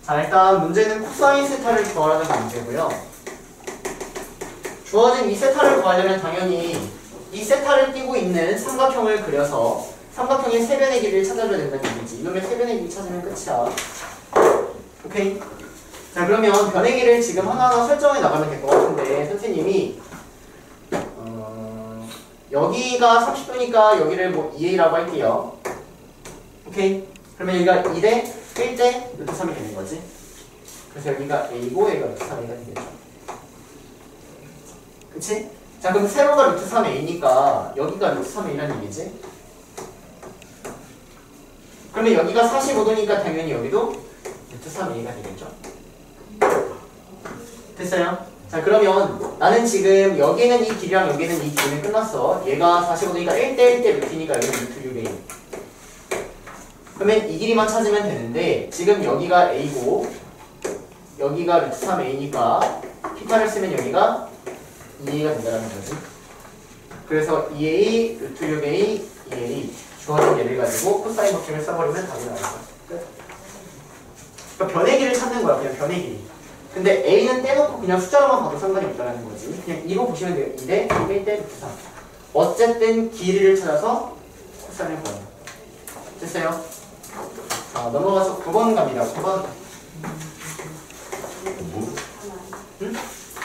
자, 일단 문제는 코사인 세타를 구하라는 문제고요. 주어진 이 세타를 구하려면 당연히 이 세타를 띄고 있는 삼각형을 그려서 삼각형의 세변의 길이를 찾아줘야 된다는 얘기지. 이놈의 세변의 길이 찾으면 끝이야. 오케이? 자, 그러면 변의 길이를 지금 하나하나 설정해 나가면 될 것 같은데 선생님이 여기가 30도니까 여기를 뭐 2a라고 할게요. 오케이? 그러면 여기가 2대 1대 루트 3이 되는 거지. 그래서 여기가 a고 여기가 루트 3a가 되겠죠. 그치? 자, 그럼 세로가 루트 3a니까 여기가 루트 3a라는 얘기지. 그러면 여기가 45도니까 당연히 여기도 루트 3a가 되겠죠. 됐어요? 자, 그러면 나는 지금 여기는 이 길이랑 여기는 이 길이는 끝났어. 얘가 45도니까 1대 1대 루트니까 여기는 루트 6a. 그러면 이 길이만 찾으면 되는데 지금 여기가 a고 여기가 루트 3a니까 θ를 쓰면 여기가 2a가 된다는 거지. 그래서 2a, 루트 6a, 2a 주어진 얘를 가지고 코사인 법칙을 써버리면 답이 나올 거야. 끝. 그러니까 변의 길을 찾는 거야. 그냥 변의 길이. 근데 a는 떼놓고 그냥 숫자로만 봐도 상관이 없다는 거지. 그냥 이거 보시면 돼요. 2대 1대 루트 3. 어쨌든 길이를 찾아서 코사인을 구한다. 됐어요? 자, 넘어가서 9번 갑니다. 9번. 응?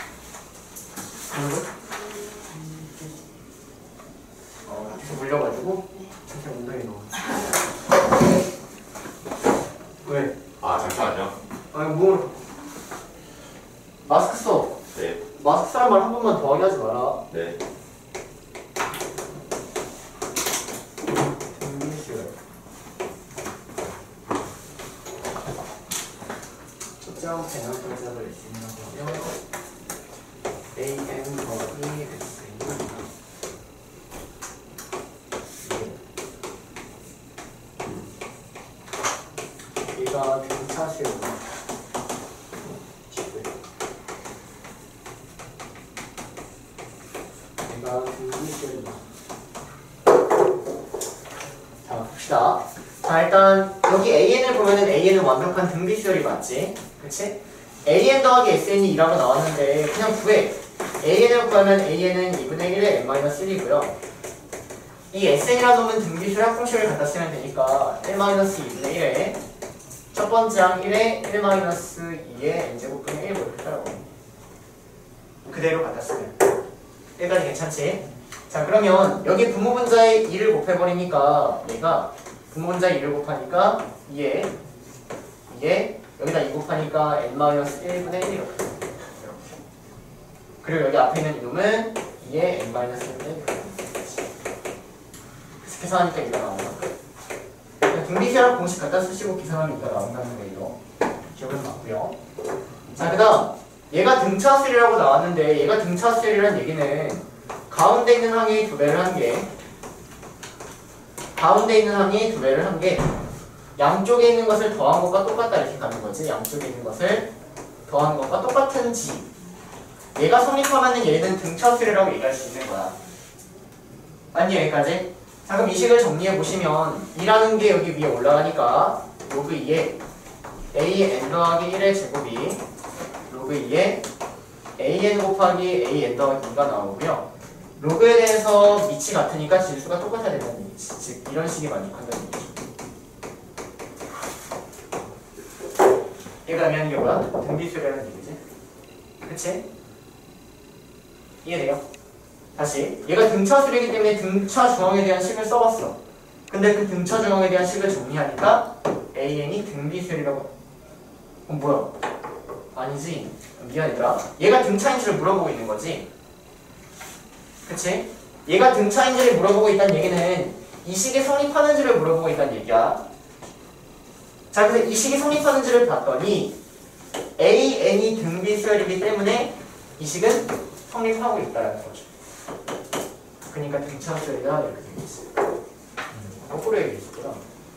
계속 물려가지고 잠시 엉덩이 넣어. 왜? 아, 잠시만요. 아니 뭘? 마스크 써. 네. 마스크 쓰란 말 한 번만 더 하게 하지 마라. 네. 특정 배널동작을 있으면 AM 더하기 SA입니다. 얘가 등차수였나? 얘가 등비수였나? 자, 봅시다. 자, 일단 여기 AN을 보면은 AN은 완벽한 등비수열이 맞지? 그치? AN 더하기 SN이 2라고 나왔는데 그냥 구해. AN을 구하면 AN은 2분의 1에 n-1이고요. 이 SN이라는 놈은 등비수열 합공식을 갖다 쓰면 되니까 1-2분의 1에 첫 번째 항 1에 1-2의 n제곱분의 1 이렇게 따라고 그대로 갖다 쓰면 여기까지 괜찮지? 자, 그러면 여기 분모분자에 2를 곱해버리니까 얘가 분모분자에 2를 곱하니까 2에 여기다 2 곱하니까 n-1분의 1 이렇게. 그리고 여기 앞에 있는 이놈은 2에 n-1분의 1 그래서 계산하니까 이거 나온다. 등비수열 공식 갖다 쓰시고 계산하면 이거 나온다는 거예요. 기억은 맞고요. 자, 그 다음 얘가 등차수열이라고 나왔는데 얘가 등차수열이라는 얘기는 가운데 있는 항이 2배를 한 게 가운데 있는 항이 2배를 한 게 양쪽에 있는 것을 더한 것과 똑같다 이렇게 가는 거지. 양쪽에 있는 것을 더한 것과 똑같은지 얘가 성립하면 얘는 등차수열이라고 얘기할 수 있는 거야. 맞니? 여기까지? 자, 그럼 이 식을 정리해 보시면 2라는 게 여기 위에 올라가니까 로그 2에 an 더하기 1의 제곱이 로그 2에 an 곱하기 an 더하기 2가 나오고요. 로그에 대해서 밑이 같으니까 질수가 똑같아야 된다는 얘기지. 즉 이런 식이 만족한다는 얘기죠. 얘가 의미하는 게 뭐야? 등비수열이라는 얘기지. 그치? 이해돼요? 다시 얘가 등차수열이기 때문에 등차 중앙에 대한 식을 써봤어. 근데 그 등차 중앙에 대한 식을 정리하니까 AN이 등비수열이라고. 그럼 뭐야? 아니지. 미안 얘들아. 얘가 등차인지를 물어보고 있는 거지. 그치? 얘가 등차인지를 물어보고 있다는 얘기는 이 식이 성립하는지를 물어보고 있다는 얘기야. 자, 그래서 이 식이 성립하는지를 봤더니 AN이 등비수열이기 때문에 이 식은 성립하고 있다는 거죠. 그러니까 등차수열이다 이렇게 되겠지. 거꾸로 얘기했구나.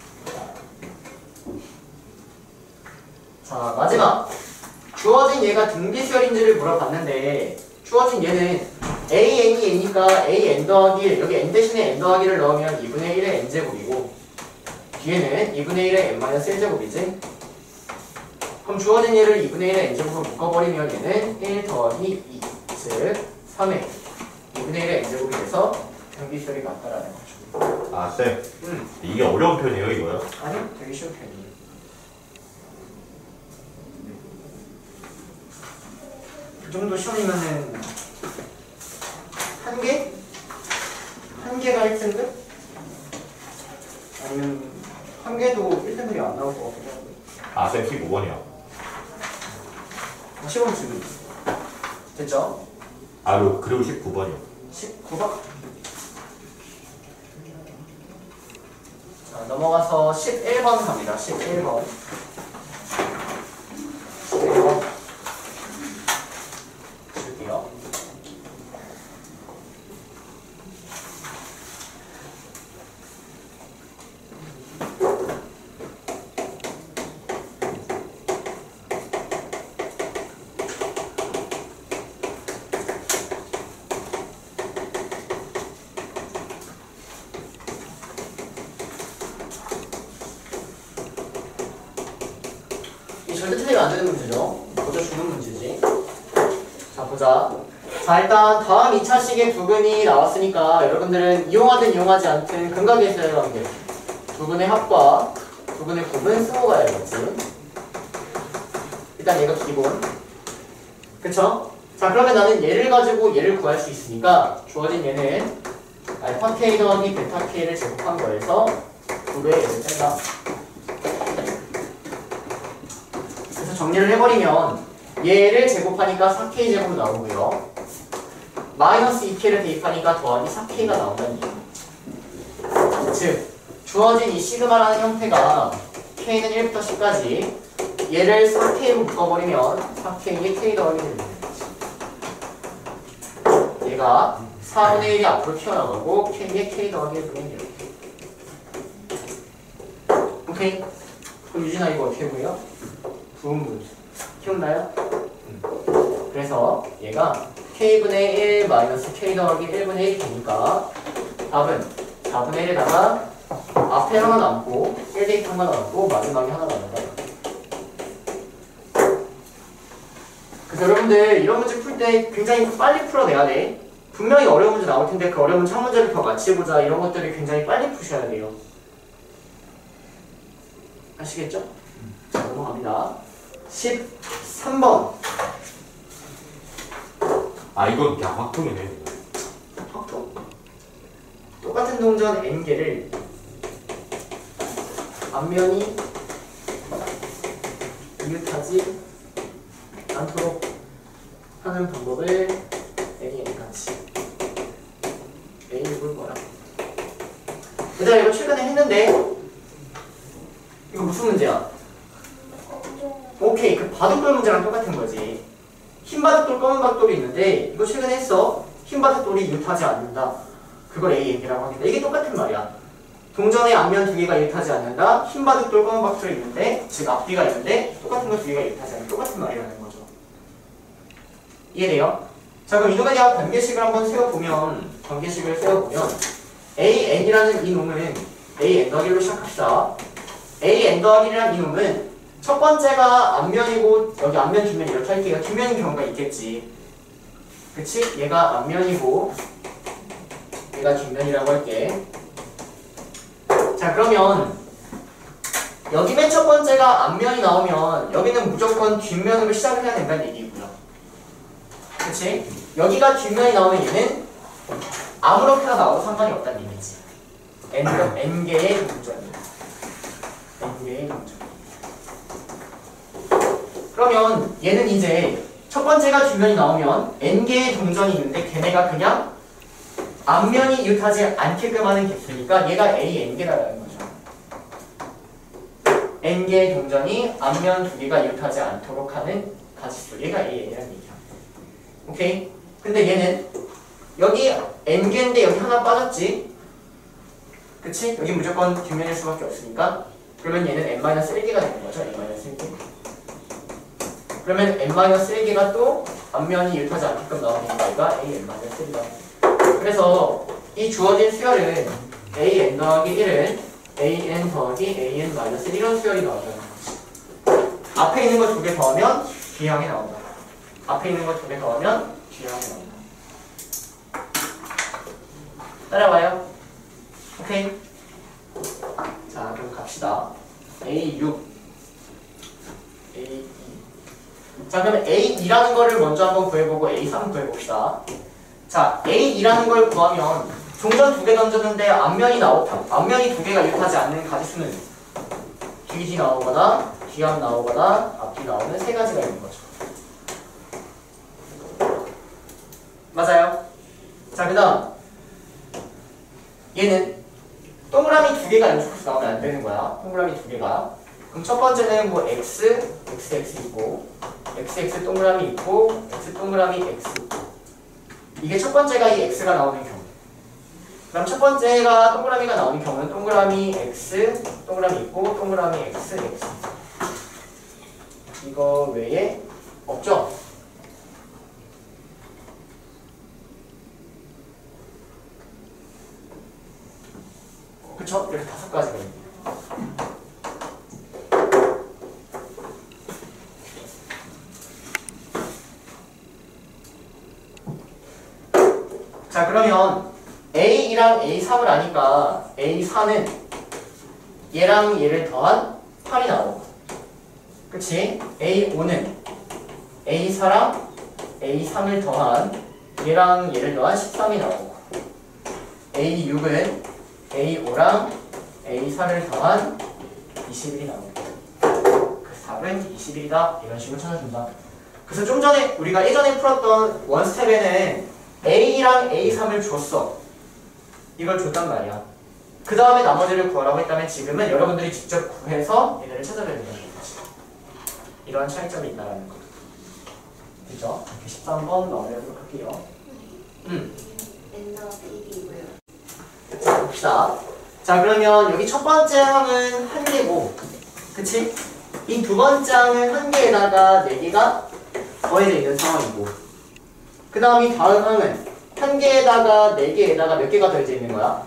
자, 마지막 주어진 얘가 등비수열인지를 물어봤는데 주어진 얘는 AN이 N이니까 AN 더하기 1 여기 N 대신에 N 더하기 1을 넣으면 2분의 1의 N제곱이고 뒤에는 2분의 1의 N-1제곱이지. 그럼 주어진 얘를 2분의 1에 n제곱으로 묶어버리면 얘는 1 더하기 2, 즉 3의 2분의 1의 n제곱이 돼서 등비수열이 맞다라는 거죠. 아, 쌤. 이게 어려운 편이에요, 이거요? 아니요, 되게 쉬운 편이에요. 그 정도 시험이면은 한 개? 한 개가 1등급? 아니면 한 개도 1등급이 안 나올 것 같기도 하고. 아, 쌤 15번이요. 시험 지금 됐죠? 아, 그리고 19번이요. 19번. 자, 넘어가서 11번 갑니다. 11번. 11번. 줄게요. 절대 틀리면 안 되는 문제죠. 보자 주는 문제지. 자, 보자. 자, 일단 다음 2차식의 부근이 나왔으니까 여러분들은 이용하든 이용하지 않든 근각에서의 관계, 부근의 합과 부근의 곱은 쓰고 가야겠지. 일단 얘가 기본. 그쵸? 자, 그러면 나는 얘를 가지고 얘를 구할 수 있으니까 주어진 얘는 알파 k 더하기 베타 k를 제곱한 거에서 2배의 얘를 뺀다. 그래서 정리를 해버리면 얘를 제곱하니까 4k 제곱 나오고요. 마이너스 2k를 대입하니까 더하기 4k가 나온다는 얘기예요. 즉 주어진 이 시그마라는 형태가 k는 1부터 10까지 얘를 4k로 묶어버리면 4k에 k 더하기 되는 거지. 얘가 4분의 1이 앞으로 튀어나가고 k에 k 더하기 되면 이렇게. 오케이? 그럼 유진아 이거 어떻게 보여? 부분분 기억나요? 그래서 얘가 k분의 1 마이너스 k 더하기 1분의 1이 되니까 답은 4분의 1에다가 앞에 하나 남고 1 대입 하나 남고 마지막에 하나 남는다. 그래서 여러분들 이런 문제 풀 때 굉장히 빨리 풀어내야 돼. 분명히 어려운 문제 나올 텐데 그 어려운 문제 한 문제를 더 같이 해보자 이런 것들을 굉장히 빨리 푸셔야 돼요. 아시겠죠? 자, 넘어갑니다. 13번. 아, 이건 그냥 확통이네. 확통. 똑같은 동전 n개를 앞면이 이웃하지 않도록 하는 방법을 n같이 n을 볼 거야. 얘들아 이거 최근에 했는데 이거 무슨 문제야? 오케이, 그 바둑돌 문제랑 똑같은 거지. 흰 바둑돌, 검은 바둑돌이 있는데 이거 최근에 했어. 흰 바둑돌이 이웃하지 않는다. 그걸 AN이라고 합니다. 이게 똑같은 말이야. 동전의 앞면 두 개가 이웃하지 않는다. 흰 바둑돌, 검은 바둑돌이 있는데, 즉 앞뒤가 있는데 똑같은 거 두 개가 이웃하지 않는다. 똑같은 말이라는 거죠. 이해돼요? 자, 그럼 이놈에 대한 관계식을 한번 세워보면, AN이라는 이 놈은 AN 더하기로 시작합시다. AN 더하기라는 이 놈은 첫 번째가 앞면이고 여기 앞면 뒷면 이렇게 할게요. 뒷면인 경우가 있겠지. 그치? 얘가 앞면이고 얘가 뒷면이라고 할게. 자, 그러면 여기 맨 첫 번째가 앞면이 나오면 여기는 무조건 뒷면으로 시작을 해야 된다는 얘기고요. 그치? 여기가 뒷면이 나오면 얘는 아무렇게나 나와도 상관이 없다는 얘기지. n개의 동전이야. n개의 동전. 그러면 얘는 이제 첫 번째가 뒷면이 나오면 n개의 동전이 있는데 걔네가 그냥 앞면이 이웃하지 않게끔 하는 개수니까 얘가 AN개라는 거죠. n개의 동전이 앞면 두 개가 이웃하지 않도록 하는 가지수. 얘가 AN이라는 얘기야. 오케이? 근데 얘는 여기 n개인데 여기 하나 빠졌지? 그치? 여기 무조건 뒷면일 수밖에 없으니까 그러면 얘는 n-1개가 되는 거죠. n-1개. 그러면 n-1개가 또 앞면이 이웃하지 않게끔 나오니까 얘가 an-1이다. 그래서 이 주어진 수열은 an 더하기 1은 an 더하기 an-1 이런 수열이 나온다는 거지. 앞에 있는 거 2개 더하면 뒤에 항이 나온다. 앞에 있는 거 2개 더하면 뒤에 항이 나온다. 따라와요. 오케이. 자, 그럼 갑시다. A6 A2 자, 그러면 A2라는 거를 먼저 한번 구해보고 A3 구해봅시다. 자, A2라는 걸 구하면 종전 2개 던졌는데 앞면이 2개가 일치하지 않는 가지수는 뒤 나오거나 뒤앞 나오거나 앞뒤 나오는 3가지가 있는 거죠. 맞아요? 자, 그 다음 얘는 동그라미 2개가 연속해서 나오면 안 되는 거야. 동그라미 2개가. 그럼 첫 번째는 뭐 x, xx 있고 xx 동그라미 있고 x 동그라미 x 있고 이게 첫 번째가 이 x가 나오는 경우. 그럼 첫 번째가 동그라미가 나오는 경우는 동그라미 x, 동그라미 있고 동그라미 x, x 이거 외에 없죠? 그쵸? 이렇게 5가지가 있네요. 자, 그러면 A2랑 A3을 아니까 A4는 얘랑 얘를 더한 8이 나오고, 그치? A5는 A4랑 A3을 더한 얘랑 얘를 더한 13이 나오고, A6은 A5랑 A4를 더한 21이 나오고, 그 답은 21이다. 이런 식으로 찾아준다. 그래서 좀 전에 우리가 예전에 풀었던 원스텝에는 A랑 A3을 줬어. 이걸 줬단 말이야. 그 다음에 나머지를 구하라고 했다면 지금은 여러분들이 직접 구해서 얘네를 찾아내야 된다는 거지. 이러한 차이점이 있다는 거. 그죠? 13번 넘어가도록 할게요. 자, 봅시다. 자, 그러면 여기 첫 번째 항은 1개고, 그치? 이 두 번째 항은 1개에다가 4개가 더해져 있는 상황이고, 그 다음 이 다음 항은 1개에다가 4개에다가 몇 개가 더해져 있는 거야?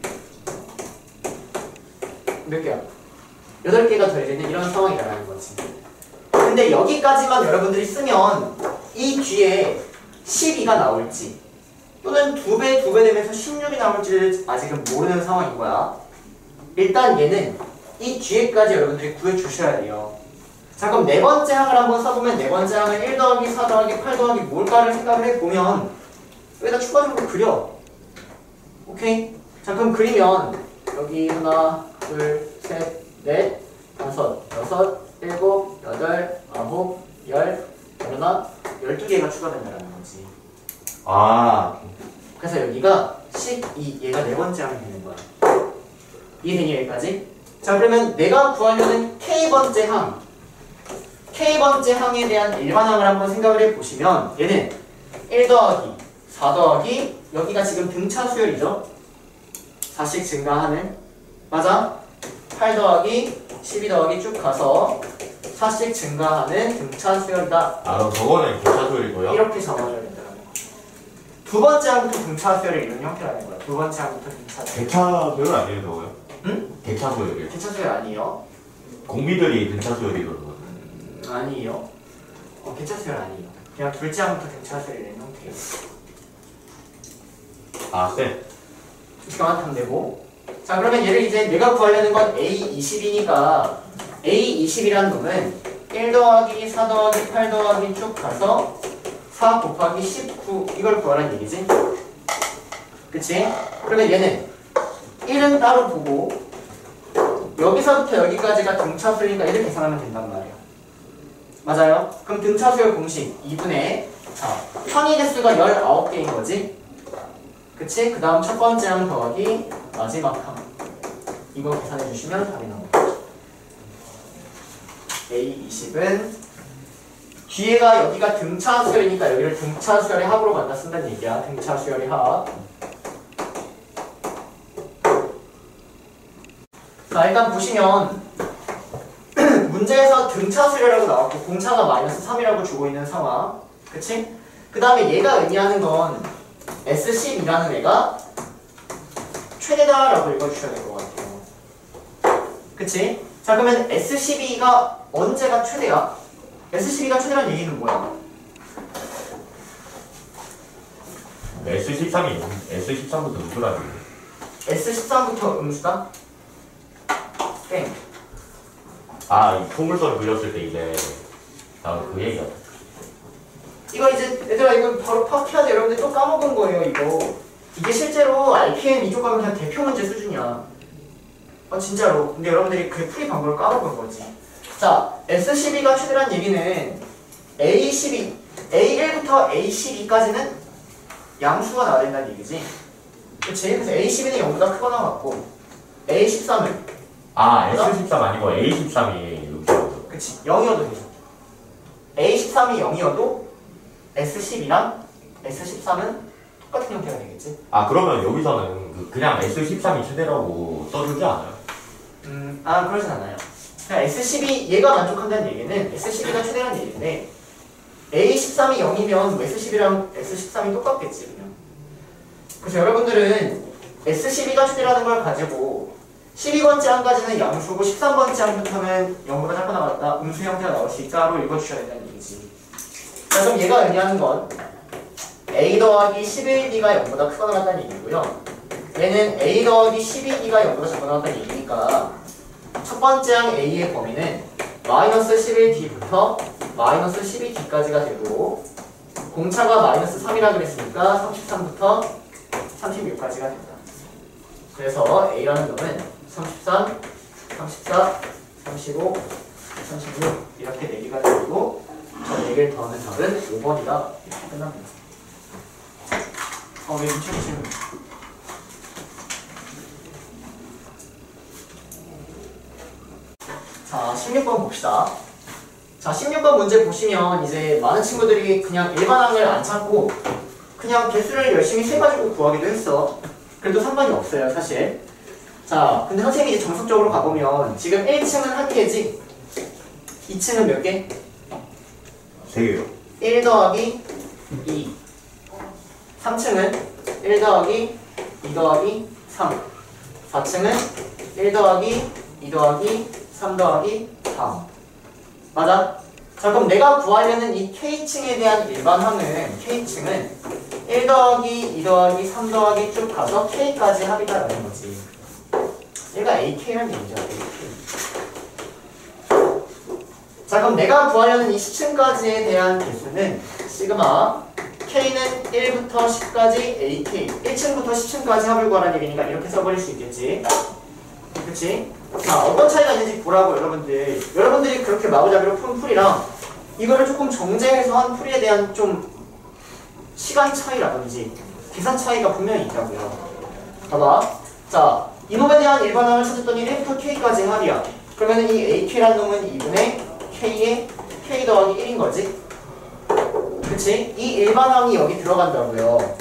몇 개야? 8개가 더해져 있는 이런 상황이라는 거지. 근데 여기까지만 여러분들이 쓰면 이 뒤에 12가 나올지 또는 2배 되면서 16이 나올지를 아직은 모르는 상황인 거야. 일단 얘는 이 뒤에까지 여러분들이 구해주셔야 돼요. 자, 그럼 네 번째 항을 한번 써보면 네 번째 항은 1 더하기 4 더하기 8 더하기 뭘까를 생각을 해보면 여기다 추가적으로 그려. 오케이? 자, 그럼 그리면 여기 하나, 둘, 셋, 넷, 다섯, 여섯, 일곱, 여덟, 아홉, 열, 열하나, 12개가 추가된다는 거지. 아, 그래서 여기가 12, 얘가 네 번째 항이 되는 거야. 이해되니 여기까지? 자, 그러면 내가 구하려는 K번째 항, K번째 항에 대한 일반항을 한번 생각을 해보시면 얘는 1 더하기 4 더하기 여기가 지금 등차 수열이죠? 4씩 증가하는, 맞아? 8 더하기 12 더하기 쭉 가서 4씩 증가하는 등차 수열이다. 아, 그럼 저거는 교차 수열이고요. 이렇게 적어줘야 된다는 거야. 두 번째 항부터 등차 수열을 이루는 형태라는 거야. 두 번째 항부터 등차 수열. 대차 수열 아니에요, 저거요? 응? 대차 수열이요. 등차 수열 아니에요. 공비들이 등차 수열이거든요. 아니에요. 등차 수열 아니에요. 그냥 둘째 항부터 등차 수열을 이루는 형태예요. 아, 네. 시간 탐 내고. 자, 그러면 얘를 이제 내가 구하려는 건 A20이니까 A20이라는 놈은 1 더하기 4 더하기 8 더하기 쭉 가서 4 곱하기 19 이걸 구하라는 얘기지? 그치? 그러면 얘는 1은 따로 보고 여기서부터 여기까지가 등차수니까 얘를 계산하면 된단 말이야. 맞아요? 그럼 등차수열 공식 2분의 자, 항의 개수가 19개인 거지? 그치? 그 다음 첫 번째 항 더하기 마지막 항 이거 계산해 주시면 답이 나옵니다. A20은 뒤에가 여기가 등차 수열이니까 여기를 등차 수열의 합으로 갖다 쓴다는 얘기야. 등차 수열의 합. 자, 일단 보시면 문제에서 등차 수열이라고 나왔고 공차가 마이너스 3이라고 주고 있는 상황. 그치? 그 다음에 얘가 의미하는 건 S10이라는 애가 최대다라고 읽어주셔야 될 것 같아요. 그치? 자 그러면 S12가 언제가 최대야? S12가 최대란 얘기는 뭐야? S13부터 누구라고? S13부터 음수다? 땡. 아, 이 포물선을 그렸을 때 이제 그 얘기야. 이거 이제 얘들아 이거 바로 파악해야 돼. 여러분들 또 까먹은 거예요 이거. 이게 실제로 RPM 이쪽 가면 그냥 대표 문제 수준이야. 아 진짜로. 근데 여러분들이 그 풀이 방법을 까먹은 거지. 자 S12가 최대란 얘기는 A12, A1부터 A12까지는 양수가 나와야 된다는 얘기지. 그치? 그래서 A12는 0보다 크거나 같고 A13은 아, S13 아니고 A13이 여기서. 그치 0이어도 되죠. A13이 0이어도 S12랑 S13은 똑같은 형태가 되겠지. 아, 그러면 여기서는 그냥 S13이 최대라고 써주지 않아요? 아 그러진 않아요. 그냥 S12 얘가 만족한다는 얘기는 S12가 최대라는 얘기인데 A13이 0이면 S12랑 S13이 똑같겠지 그냥. 그래서 여러분들은 S12가 최대라는 걸 가지고 12번째 항까지는 양수고 13번째 항부터는 0보다 작거나 같다 음수 형태가 나올 수 있다로 읽어주셔야 된다는 얘기지. 자 그럼 얘가 의미하는 건 A 더하기 11B가 0보다 크거나 같다는 얘기고요. 얘는 A 더하기 12B가 0보다 작거나 같다는 얘기니까 첫 번째 항 A의 범위는 마이너스 11D부터 마이너스 12D까지가 되고 공차가 마이너스 3이라 그랬으니까 33부터 36까지가 된다. 그래서 A라는 놈은 33, 34, 35, 36 이렇게 4개가 되고 저 4개를 더하면 답은 5번이다. 이렇게 끝납니다. 왜 미쳐지시는 자 16번 봅시다. 자 16번 문제 보시면 이제 많은 친구들이 그냥 일반항을 안 찾고 그냥 개수를 열심히 세가지고 구하기도 했어. 그래도 상관이 없어요 사실. 자 근데 선생님이 이제 정석적으로 가보면 지금 1층은 한 개지 2층은 몇 개? 3개요. 1 더하기 2 3층은 1 더하기 2 더하기 3 4층은 1 더하기 2 더하기 3 더하기 3 맞아? 자 그럼 내가 구하려는 이 K층에 대한 일반항은 K층은 1 더하기 2 더하기 3 더하기 쭉 가서 K까지 합이다라는 거지. 얘가 AK라는 얘기죠. AK. 자 그럼 내가 구하려는 이 10층까지에 대한 개수는 시그마 K는 1부터 10까지 AK 1층부터 10층까지 합을 구하라는 얘기니까 이렇게 써버릴 수 있겠지. 그치? 자 어떤 차이가 있는지 보라고 여러분들이 그렇게 마구잡이로 푼 풀이랑 이거를 조금 정제해서 한 풀이에 대한 좀 시간 차이라든지 계산 차이가 분명히 있다고요. 봐봐. 자 이놈에 대한 일반항을 찾았더니 1부터 K까지 합이야. 그러면 이 AK라는 놈은 2분의 K의 K 더하기 1인 거지? 그치? 이 일반항이 여기 들어간다고요.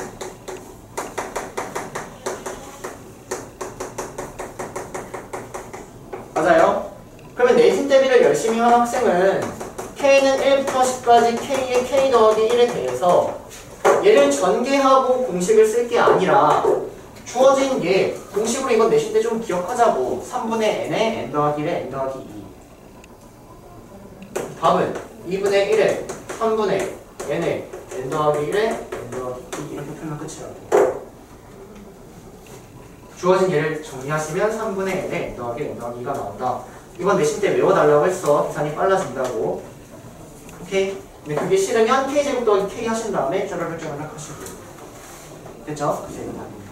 맞아요? 그러면 내신 대비를 열심히 한 학생은 K는 1부터 10까지 K의 K 더하기 1에 대해서 얘를 전개하고 공식을 쓸 게 아니라 주어진 얘 공식으로 이건 내신 때 좀 기억하자고 3분의 n에 n 더하기 1에 n 더하기 2 답은 2분의 1에 3분의 n에 n 더하기 1에 n 더하기 2 이렇게 풀면 끝이라고. 주어진 얘를 정리하시면 3분의 n에 n 더하기 n 더하기 2가 나온다. 이건 내신 때 외워달라고 했어. 계산이 빨라진다고. 오케이? 근데 그게 싫으면 k제곱 더하기 k 하신 다음에 쪼르륵 하시고 됐죠? 그래서 이건 답입니다.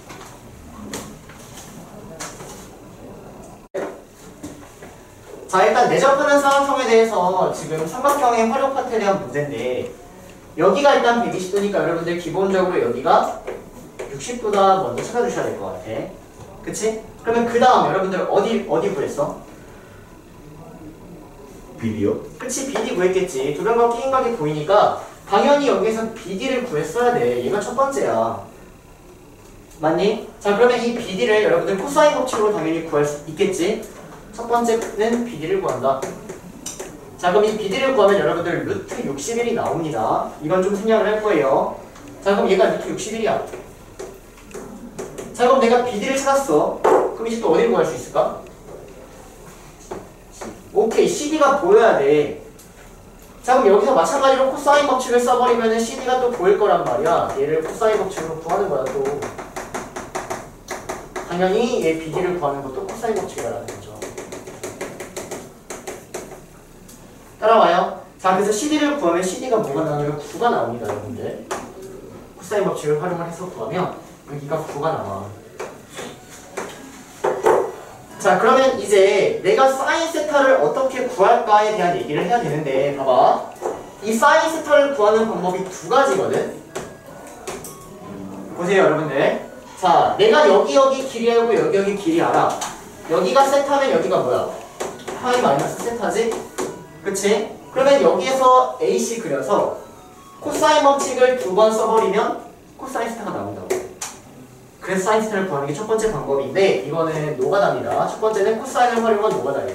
자 일단 내접하는 사각형에 대해서 지금 삼각형의 활용 파트에 대한 문제인데 여기가 일단 120도니까 여러분들 기본적으로 여기가 60도다 먼저 찾아주셔야 될 것 같아. 그치? 그러면 그 다음 여러분들 어디 구했어? BD요? 그치 BD 구했겠지. 두 변과 끼인 각이 보이니까 당연히 여기서 BD를 구했어야 돼. 얘가 첫 번째야. 맞니? 자 그러면 이 BD를 여러분들 코사인 법칙으로 당연히 구할 수 있겠지? 첫 번째는 BD를 구한다. 자 그럼 이 BD를 구하면 여러분들 루트 61이 나옵니다. 이건 좀 생략을 할 거예요. 자 그럼 얘가 루트 61이야. 자 그럼 내가 BD를 찾았어. 그럼 이제 또 어디를 구할 수 있을까? 오케이, CD가 보여야 돼. 자, 그럼 여기서 마찬가지로 코사인 법칙을 써버리면 CD가 또 보일 거란 말이야. 얘를 코사인 법칙으로 구하는 거야, 또. 당연히 얘 BD를 구하는 것도 코사인 법칙이라는 거죠. 따라와요. 자, 그래서 CD를 구하면 CD가 뭐가 나오냐면 9가 나옵니다, 여러분들. 코사인 법칙을 활용을 해서 구하면 여기가 9가 나와. 자, 그러면 이제 내가 사인 세타를 어떻게 구할까에 대한 얘기를 해야 되는데, 봐봐. 이 사인 세타를 구하는 방법이 두 가지거든. 보세요, 여러분들. 자, 내가 여기 길이 알고 여기 길이 알아. 여기가 세타면 여기가 뭐야? 파이 마이너스 세타지? 그치? 그러면 여기에서 AC 그려서 코사인 법칙을 2번 써버리면 코사인 세타가 나온다고. 그래서 사인 세타를 구하는 게 첫 번째 방법인데, 이거는 노가다입니다. 첫 번째는 코사인을 활용한 노가다예요.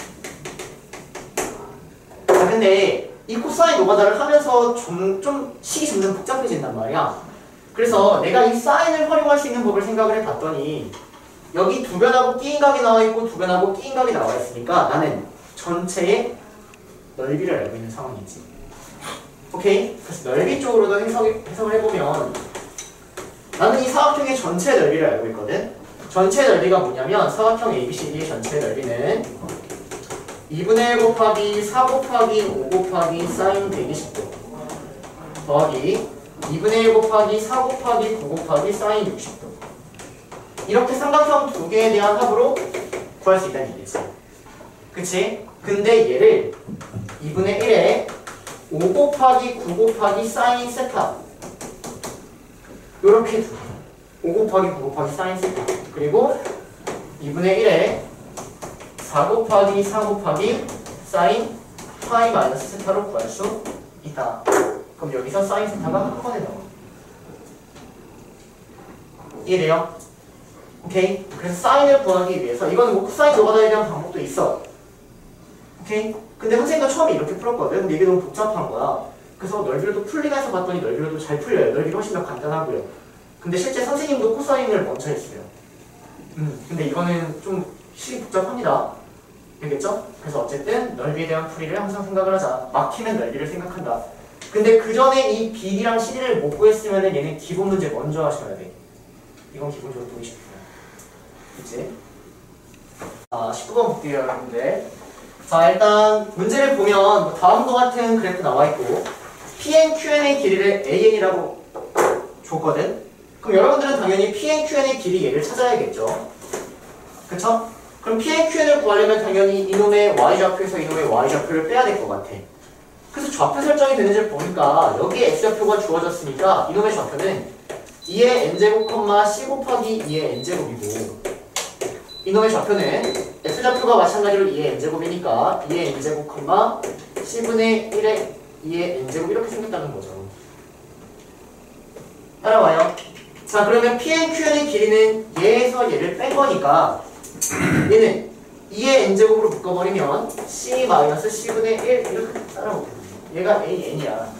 자, 근데 이 코사인 노가다를 하면서 좀 식이 점점 복잡해진단 말이야. 그래서 내가 이 사인을 활용할 수 있는 법을 생각을 해봤더니, 여기 두 변하고 끼인각이 나와있고 두 변하고 끼인각이 나와있으니까 나는 전체의 넓이를 알고 있는 상황이지. 오케이? 그래서 넓이 쪽으로도 해석을 해보면, 나는 이 사각형의 전체 넓이를 알고 있거든. 전체 넓이가 뭐냐면 사각형 ABCD의 전체 넓이는 2분의 1 곱하기 4 곱하기 5 곱하기 사인 120도 더하기 2분의 1 곱하기 4 곱하기 9 곱하기 사인 60도. 이렇게 삼각형 두 개에 대한 합으로 구할 수 있다는 얘기지. 그치? 근데 얘를 2분의 1에 5 곱하기 9 곱하기 사인 세타, 요렇게 두 개. 5 곱하기 9 곱하기 사인 세타. 그리고 2분의 1에 4 곱하기 4 곱하기 사인 파이 마이너스 세타로 구할 수 있다. 그럼 여기서 사인 세타가 한 번에 나와. 이해돼요? 오케이? 그래서 사인을 구하기 위해서, 이거는 뭐 코사인 노가다에 대한 방법도 있어. 오케이? 근데 선생님도 처음에 이렇게 풀었거든. 근데 이게 너무 복잡한 거야. 그래서 넓이로도 풀리가 해서 봤더니 넓이로도 잘 풀려요. 넓이가 훨씬 더 간단하고요. 근데 실제 선생님도 코사인을 먼저 했어요. 근데 이거는 좀 식이 복잡합니다. 알겠죠? 그래서 어쨌든 넓이에 대한 풀이를 항상 생각을 하자. 막히면 넓이를 생각한다. 근데 그 전에 이 BD랑 CD를 못 구했으면 얘는 기본 문제 먼저 하셔야 돼. 이건 기본적으로 보기 쉽고요. 그치? 자, 19번 볼게요, 여러분들. 자, 일단 문제를 보면 뭐 다음과 같은 그래프 나와있고 Pn, Qn의 길이를 AN이라고 줬거든? 그럼 여러분들은 당연히 Pn, Qn의 길이 얘를 찾아야겠죠? 그쵸? 그럼 Pn, Qn을 구하려면 당연히 이놈의 Y좌표에서 이놈의 Y좌표를 빼야 될 것 같아. 그래서 좌표 설정이 되는지를 보니까 여기에 X좌표가 주어졌으니까 이놈의 좌표는 2의 n제곱, C 곱하기 2의 n제곱이고, 이놈의 좌표는 X좌표가 마찬가지로 2의 n제곱이니까 2의 n제곱, C분의 1의 2의 n제곱 이렇게 생겼다는 거죠. 따라와요. 자, 그러면 Pn, Qn의 길이는 얘에서 얘를 뺀 거니까 얘는 2의 n제곱으로 묶어버리면 C-C분의 1 이렇게 따라오거든요. 얘가 AN이야.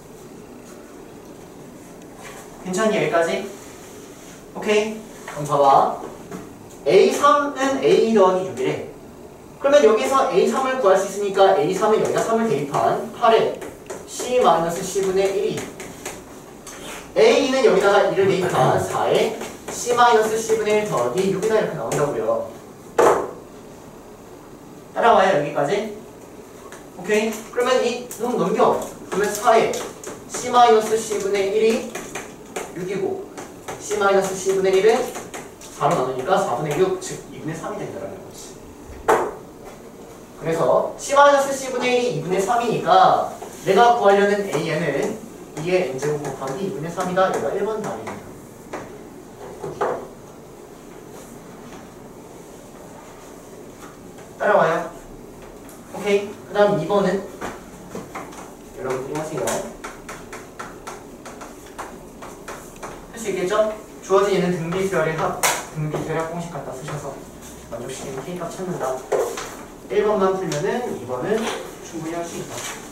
괜찮니 여기까지? 오케이? 그럼 봐봐. A3은 A 더하기 6이래. 그러면 여기서 A3을 구할 수 있으니까 A3은 여기다 3을 대입한 8에 C-C분의 1이, A는 여기다가 1을 대입한 4에 C-C분의 1 더하기 6이다 이렇게 나온다고요. 따라와요 여기까지? 오케이? 그러면 이 놈 넘겨. 그러면 4에 C-C분의 1이 6이고 C-C분의 1은 4로 나누니까 4분의 6, 즉 2분의 3이 된다는 거지. 그래서 C-C분의 1이 2분의 3이니까 내가 구하려는 AN은 2의 n제곱 곱하기 2분의 3이다. 얘가 1번 답입니다. 따라와요. 오케이. 그 다음 2번은 여러분들이 하세요. 할 수 있겠죠? 주어진 얘는 등비수열의 합, 등비수열의 공식 갖다 쓰셔서 만족시키는 K값 찾는다. 1번만 풀면은 2번은 충분히 할 수 있다.